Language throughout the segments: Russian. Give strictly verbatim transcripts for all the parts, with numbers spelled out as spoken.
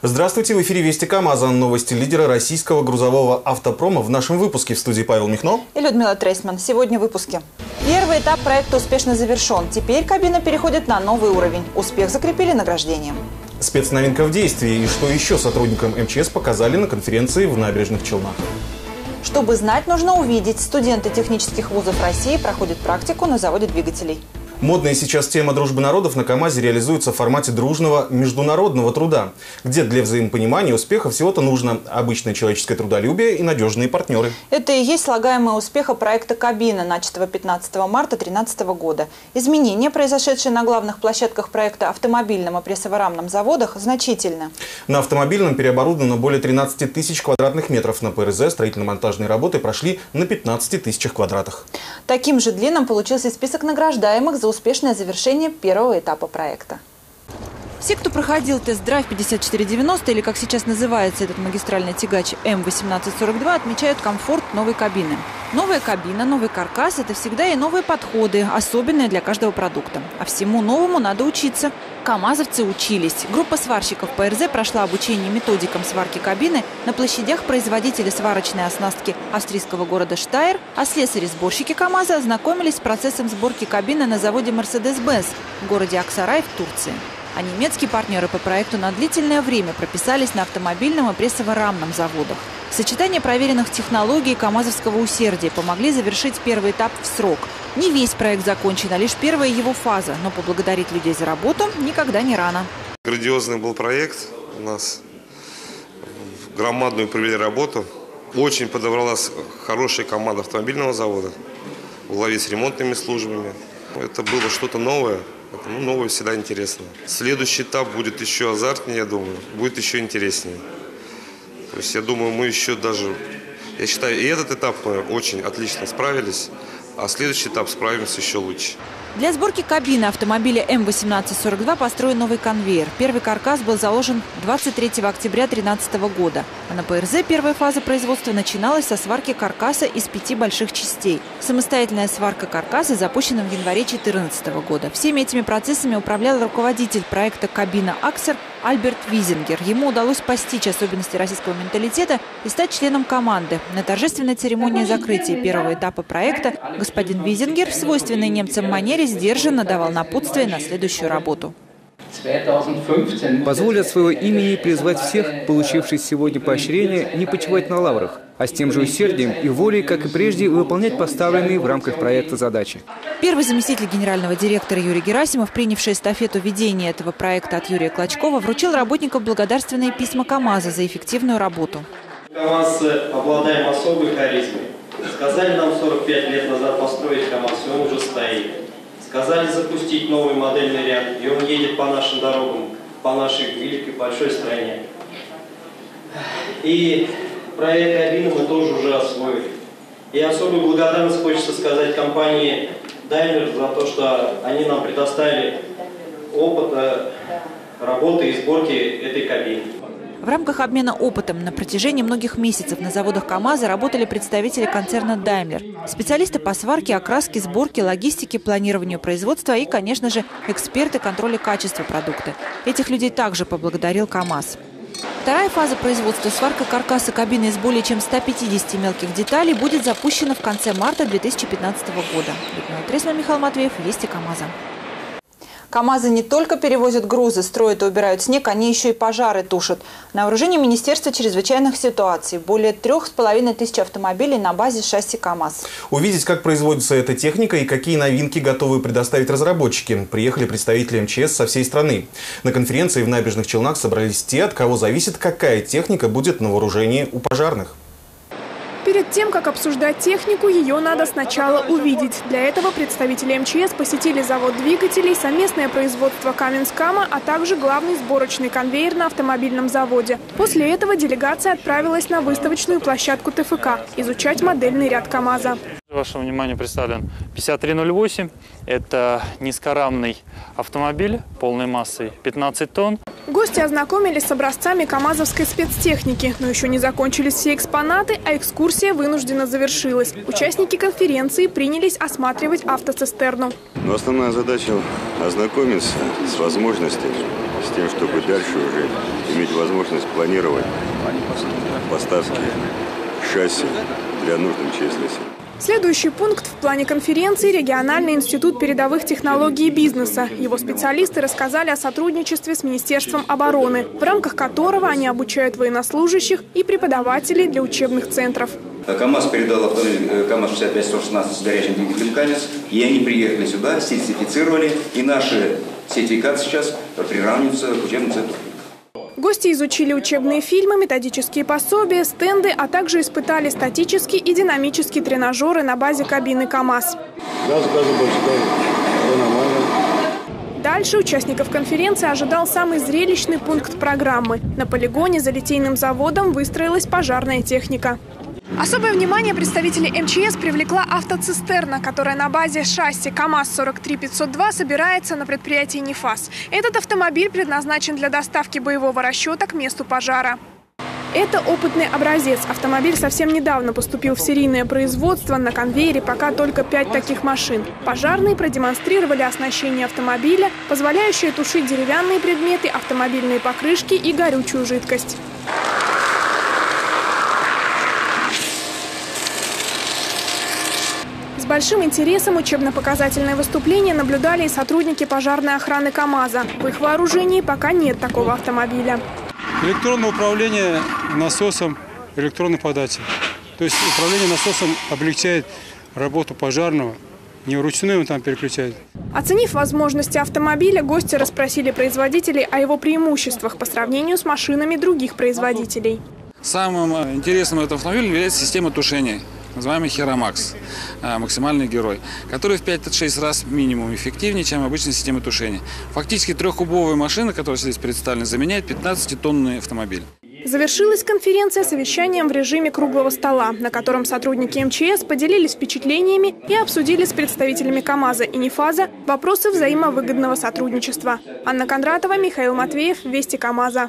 Здравствуйте, в эфире Вести КамАЗа. Новости лидера российского грузового автопрома в нашем выпуске. В студии Павел Михно и Людмила Трейсман. Сегодня в выпуске. Первый этап проекта успешно завершен. Теперь кабина переходит на новый уровень. Успех закрепили награждением. Спецновинка в действии. И что еще сотрудникам МЧС показали на конференции в Набережных Челнах. Чтобы знать, нужно увидеть. Студенты технических вузов России проходят практику на заводе двигателей. Модная сейчас тема дружбы народов на КамАЗе реализуется в формате дружного международного труда, где для взаимопонимания и успеха всего-то нужно обычное человеческое трудолюбие и надежные партнеры. Это и есть слагаемое успеха проекта «Кабина», начатого пятнадцатого марта две тысячи тринадцатого года. Изменения, произошедшие на главных площадках проекта автомобильном и прессоворамном заводах, значительны. На автомобильном переоборудовано более тринадцати тысяч квадратных метров. На ПРЗ строительно-монтажные работы прошли на пятнадцати тысячах квадратах. Таким же длинным получился и список награждаемых за успешное завершение первого этапа проекта. Все, кто проходил тест-драйв пятьдесят четыре девяносто, или как сейчас называется этот магистральный тягач М восемнадцать сорок два, отмечают комфорт новой кабины. Новая кабина, новый каркас – это всегда и новые подходы, особенные для каждого продукта. А всему новому надо учиться. КамАЗовцы учились. Группа сварщиков ПРЗ прошла обучение методикам сварки кабины на площадях производителя сварочной оснастки австрийского города Штайр, а слесари-сборщики КамАЗа ознакомились с процессом сборки кабины на заводе Мерседес-Бенц в городе Аксарай в Турции. А немецкие партнеры по проекту на длительное время прописались на автомобильном и прессоворамном заводах. Сочетание проверенных технологий и камазовского усердия помогли завершить первый этап в срок. Не весь проект закончен, а лишь первая его фаза, но поблагодарить людей за работу никогда не рано. Грандиозный был проект у нас. Громадную провели работу. Очень подобралась хорошая команда автомобильного завода в главе с ремонтными службами. Это было что-то новое. Ну, новое всегда интересно. Следующий этап будет еще азартнее, я думаю, будет еще интереснее. То есть я думаю, мы еще даже, я считаю, и этот этап мы очень отлично справились, а следующий этап справимся еще лучше. Для сборки кабины автомобиля М восемнадцать сорок два построен новый конвейер. Первый каркас был заложен двадцать третьего октября две тысячи тринадцатого года. А на ПРЗ первая фаза производства начиналась со сварки каркаса из пяти больших частей. Самостоятельная сварка каркаса запущена в январе две тысячи четырнадцатого года. Всеми этими процессами управлял руководитель проекта «Кабина Аксер» Альберт Визингер. Ему удалось постичь особенности российского менталитета и стать членом команды. На торжественной церемонии закрытия первого этапа проекта господин Визингер в свойственной немцам манере сдержанно давал напутствие на следующую работу. Позволю от своего имени призвать всех, получивших сегодня поощрение, не почивать на лаврах, а с тем же усердием и волей, как и прежде, выполнять поставленные в рамках проекта задачи. Первый заместитель генерального директора Юрий Герасимов, принявший эстафету ведения этого проекта от Юрия Клочкова, вручил работникам благодарственные письма КамАЗа за эффективную работу. КамАЗ обладаем особой харизмой. Сказали нам сорок пять лет назад построить КамАЗ, и он уже стоит. Сказали запустить новый модельный ряд, и он едет по нашим дорогам, по нашей великой большой стране. И проект кабины мы тоже уже освоили. И особую благодарность хочется сказать компании Daimler за то, что они нам предоставили опыт работы и сборки этой кабины. В рамках обмена опытом на протяжении многих месяцев на заводах КамАЗа работали представители концерна Daimler. Специалисты по сварке, окраске, сборке, логистике, планированию производства и, конечно же, эксперты контроля качества продукта. Этих людей также поблагодарил КамАЗ. Вторая фаза производства, сварка каркаса кабины из более чем ста пятидесяти мелких деталей, будет запущена в конце марта две тысячи пятнадцатого года. Людмила Трейсман, Михаил Матвеев, Вести КамАЗа. КамАЗы не только перевозят грузы, строят и убирают снег, они еще и пожары тушат. На вооружении Министерства чрезвычайных ситуаций более трех с половиной тысяч автомобилей на базе шасси КамАЗ. Увидеть, как производится эта техника и какие новинки готовы предоставить разработчики, приехали представители МЧС со всей страны. На конференции в Набережных Челнах собрались те, от кого зависит, какая техника будет на вооружении у пожарных. Перед тем, как обсуждать технику, ее надо сначала увидеть. Для этого представители МЧС посетили завод двигателей, совместное производство Каменскама, а также главный сборочный конвейер на автомобильном заводе. После этого делегация отправилась на выставочную площадку ТФК изучать модельный ряд КамАЗа. Вашему вниманию представлен пятьдесят три ноль восемь. Это низкорамный автомобиль полной массой пятнадцать тонн. Гости ознакомились с образцами камазовской спецтехники, но еще не закончились все экспонаты, а экскурсия вынуждена завершилась. Участники конференции принялись осматривать автоцистерну. Но основная задача – ознакомиться с возможностями, с тем, чтобы дальше уже иметь возможность планировать поставки шасси для нужд эм че эс на семь. Следующий пункт в плане конференции – региональный институт передовых технологий и бизнеса. Его специалисты рассказали о сотрудничестве с Министерством обороны, в рамках которого они обучают военнослужащих и преподавателей для учебных центров. КАМАЗ передал автомобиль КАМАЗ шестьдесят пять сто шестнадцать с горячим двигателем «Камец», и они приехали сюда, сертифицировали, и наши сертификаты сейчас приравниваются к учебным центрам. Гости изучили учебные фильмы, методические пособия, стенды, а также испытали статические и динамические тренажеры на базе кабины КАМАЗ. Газ, газа больше, да, нормально. Дальше участников конференции ожидал самый зрелищный пункт программы. На полигоне за литейным заводом выстроилась пожарная техника. Особое внимание представителей эм че эс привлекла автоцистерна, которая на базе шасси КАМАЗ сорок три пятьсот два собирается на предприятии «Нефаз». Этот автомобиль предназначен для доставки боевого расчета к месту пожара. Это опытный образец. Автомобиль совсем недавно поступил в серийное производство. На конвейере пока только пять таких машин. Пожарные продемонстрировали оснащение автомобиля, позволяющее тушить деревянные предметы, автомобильные покрышки и горючую жидкость. С большим интересом учебно-показательное выступление наблюдали и сотрудники пожарной охраны КАМАЗа. В их вооружении пока нет такого автомобиля. Электронное управление насосом электронной подачи. То есть управление насосом облегчает работу пожарного. Не вручную он там переключает. Оценив возможности автомобиля, гости расспросили производителей о его преимуществах по сравнению с машинами других производителей. Самым интересным этого автомобиля является система тушения, называемый Херомакс, максимальный герой, который в пять-шесть раз минимум эффективнее, чем обычная система тушения. Фактически трехкубовая машина, которая здесь представлена, заменяет пятнадцатитонный автомобиль. Завершилась конференция совещанием в режиме круглого стола, на котором сотрудники эм че эс поделились впечатлениями и обсудили с представителями КАМАЗа и «Нефаза» вопросы взаимовыгодного сотрудничества. Анна Кондратова, Михаил Матвеев, Вести КАМАЗа.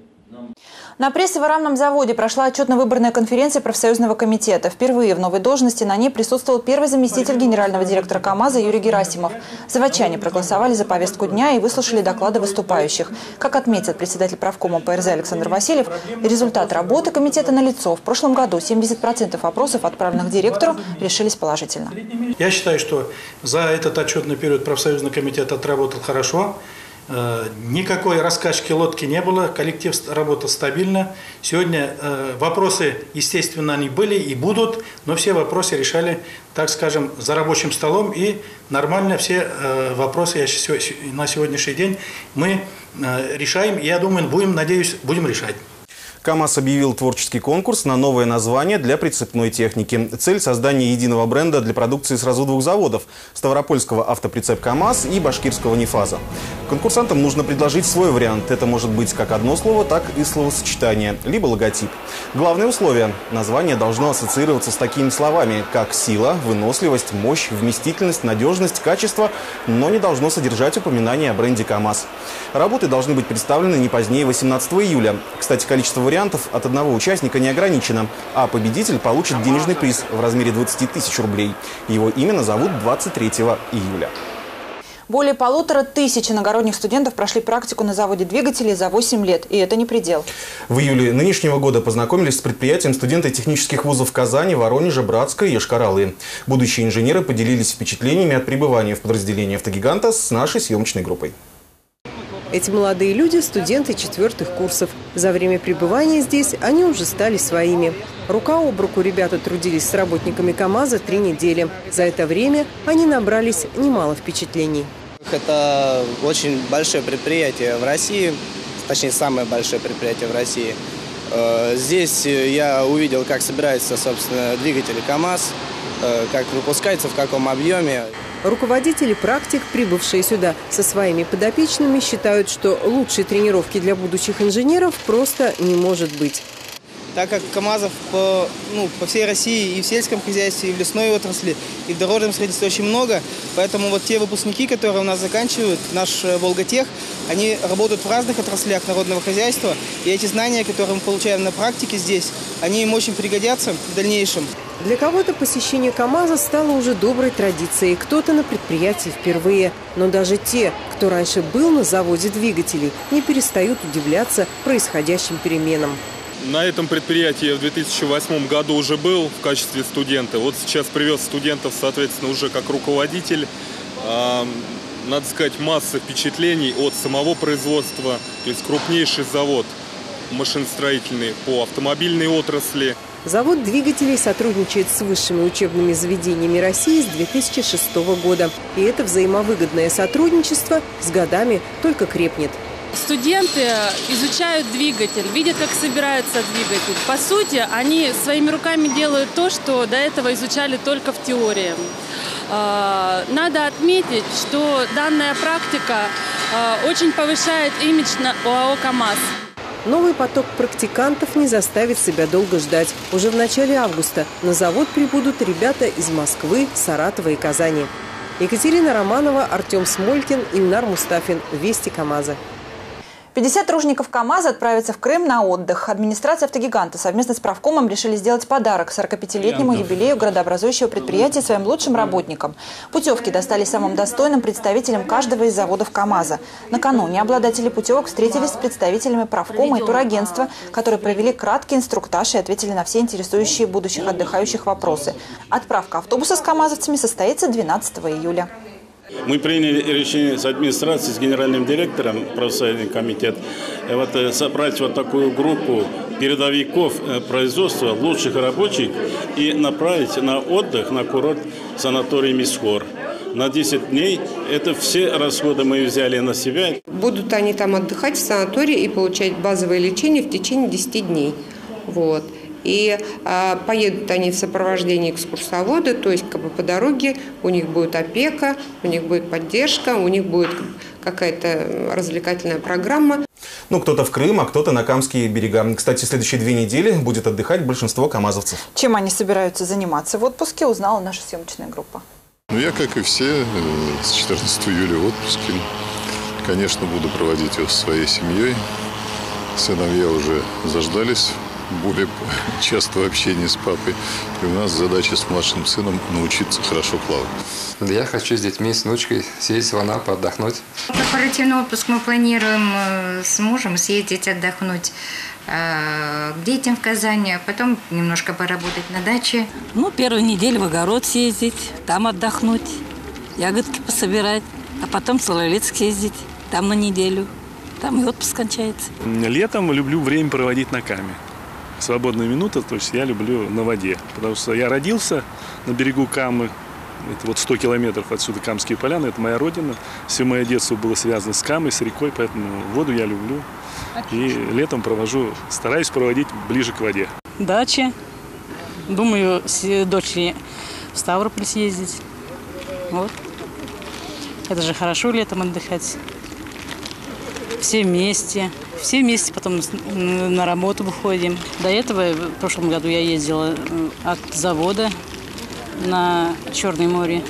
На прессово-рамном заводе прошла отчетно-выборная конференция профсоюзного комитета. Впервые в новой должности на ней присутствовал первый заместитель генерального директора КАМАЗа Юрий Герасимов. Заводчане проголосовали за повестку дня и выслушали доклады выступающих. Как отметил председатель правкома пэ эр зэ Александр Васильев, результат работы комитета налицо. В прошлом году семьдесят процентов вопросов, отправленных директору, решились положительно. Я считаю, что за этот отчетный период профсоюзный комитет отработал хорошо. Никакой раскачки лодки не было, коллектив работал стабильно. Сегодня э, вопросы, естественно, они были и будут, но все вопросы решали, так скажем, за рабочим столом. И нормально все э, вопросы я, на сегодняшний день мы э, решаем. И я думаю, будем, надеюсь, будем решать. КАМАЗ объявил творческий конкурс на новое название для прицепной техники. Цель – создание единого бренда для продукции сразу двух заводов – Ставропольского автоприцеп КАМАЗ и Башкирского «Нефаза». Конкурсантам нужно предложить свой вариант. Это может быть как одно слово, так и словосочетание, либо логотип. Главное условие – название должно ассоциироваться с такими словами, как сила, выносливость, мощь, вместительность, надежность, качество, но не должно содержать упоминание о бренде КАМАЗ. Работы должны быть представлены не позднее восемнадцатого июля. Кстати, количество вариантов от одного участника не ограничено, а победитель получит денежный приз в размере двадцати тысяч рублей. Его имя назовут двадцать третьего июля. Более полутора тысяч иногородних студентов прошли практику на заводе двигателей за восемь лет. И это не предел. В июле нынешнего года познакомились с предприятием студенты технических вузов Казани, Воронежа, Братска и Йошкар-Олы. Будущие инженеры поделились впечатлениями от пребывания в подразделении «Автогиганта» с нашей съемочной группой. Эти молодые люди – студенты четвертых курсов. За время пребывания здесь они уже стали своими. Рука об руку ребята трудились с работниками КАМАЗа три недели. За это время они набрались немало впечатлений. Это очень большое предприятие в России, точнее, самое большое предприятие в России. Здесь я увидел, как собираются, собственно, двигатели КАМАЗ, как выпускается, в каком объеме. Руководители практик, прибывшие сюда со своими подопечными, считают, что лучшей тренировки для будущих инженеров просто не может быть. так как КАМАЗов по, ну, по всей России и в сельском хозяйстве, и в лесной отрасли, и в дорожном строительстве очень много. Поэтому вот те выпускники, которые у нас заканчивают наш Волготех, они работают в разных отраслях народного хозяйства. И эти знания, которые мы получаем на практике здесь, они им очень пригодятся в дальнейшем. Для кого-то посещение КАМАЗа стало уже доброй традицией, кто-то на предприятии впервые. Но даже те, кто раньше был на заводе двигателей, не перестают удивляться происходящим переменам. На этом предприятии я в две тысячи восьмом году уже был в качестве студента. Вот сейчас привез студентов, соответственно, уже как руководитель. Надо сказать, масса впечатлений от самого производства. То есть крупнейший завод машиностроительный по автомобильной отрасли. Завод двигателей сотрудничает с высшими учебными заведениями России с две тысячи шестого года. И это взаимовыгодное сотрудничество с годами только крепнет. Студенты изучают двигатель, видят, как собирается двигатель. По сути, они своими руками делают то, что до этого изучали только в теории. Надо отметить, что данная практика очень повышает имидж ОАО «КамАЗ». Новый поток практикантов не заставит себя долго ждать. Уже в начале августа на завод прибудут ребята из Москвы, Саратова и Казани. Екатерина Романова, Артем Смолькин, Ильнар Мустафин. Вести КамАЗа. пятьдесят тружеников КамАЗа отправятся в Крым на отдых. Администрация «Автогиганта» совместно с правкомом решили сделать подарок сорокапятилетнему юбилею градообразующего предприятия своим лучшим работникам. Путевки достались самым достойным представителям каждого из заводов КамАЗа. Накануне обладатели путевок встретились с представителями правкома и турагентства, которые провели краткий инструктаж и ответили на все интересующие будущих отдыхающих вопросы. Отправка автобуса с камазовцами состоится двенадцатого июля. Мы приняли решение с администрацией, с генеральным директором, профсоюзный комитет, вот, собрать вот такую группу передовиков производства, лучших рабочих, и направить на отдых на курорт санаторий Мисхор. На десять дней. Это все расходы мы взяли на себя. Будут они там отдыхать в санатории и получать базовое лечение в течение десяти дней. Вот. И а, поедут они в сопровождении экскурсовода, то есть как бы по дороге у них будет опека, у них будет поддержка, у них будет какая-то развлекательная программа. Ну, кто-то в Крым, а кто-то на Камские берега. Кстати, в следующие две недели будет отдыхать большинство камазовцев. Чем они собираются заниматься в отпуске, узнала наша съемочная группа. Ну, я, как и все, с четырнадцатого июля в отпуске. Конечно, буду проводить его со своей семьей. Сыновья уже заждались более частого общения с папой. И у нас задача с младшим сыном научиться хорошо плавать. Я хочу с детьми, с внучкой съездить в Анапу, отдохнуть. Корпоративный отпуск мы планируем с мужем съездить отдохнуть к детям в Казани, а потом немножко поработать на даче. Ну, первую неделю в огород съездить, там отдохнуть, ягодки пособирать, а потом в Сололецк съездить, там на неделю. Там и отпуск кончается. Летом люблю время проводить на Каме. Свободная минута, то есть я люблю на воде. Потому что я родился на берегу Камы. Это вот сто километров отсюда Камские поляны, это моя родина. Все мое детство было связано с Камой, с рекой, поэтому воду я люблю. И летом провожу, стараюсь проводить ближе к воде. Дача. Думаю, с дочерью в Ставрополь съездить. Вот. Это же хорошо летом отдыхать. Все вместе. Все вместе потом на работу выходим. До этого в прошлом году я ездила от завода на Черное море.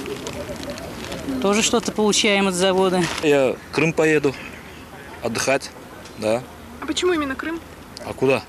Тоже что-то получаем от завода. Я в Крым поеду отдыхать, да. А почему именно Крым? А куда?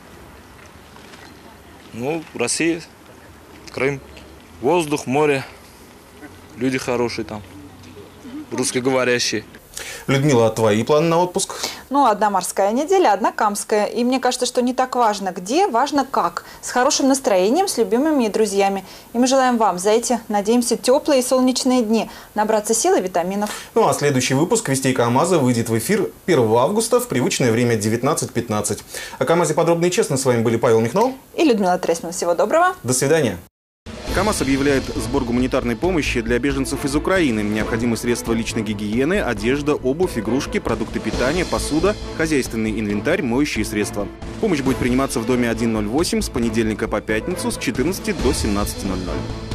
Ну, Россия, Крым. Воздух, море, люди хорошие там, русскоговорящие. Людмила, а твои планы на отпуск? Ну, одна морская неделя, одна камская. И мне кажется, что не так важно где, важно как. С хорошим настроением, с любимыми и друзьями. И мы желаем вам за эти, надеемся, теплые и солнечные дни набраться сил и витаминов. Ну, а следующий выпуск «Вестей КамАЗа» выйдет в эфир первого августа в привычное время девятнадцать пятнадцать. О КамАЗе подробно и честно с вами были Павел Михнов и Людмила Тресман. Всего доброго. До свидания. КамАЗ объявляет сбор гуманитарной помощи для беженцев из Украины. Необходимы средства личной гигиены, одежда, обувь, игрушки, продукты питания, посуда, хозяйственный инвентарь, моющие средства. Помощь будет приниматься в доме один ноль восемь с понедельника по пятницу с четырнадцати до семнадцати ноль ноль.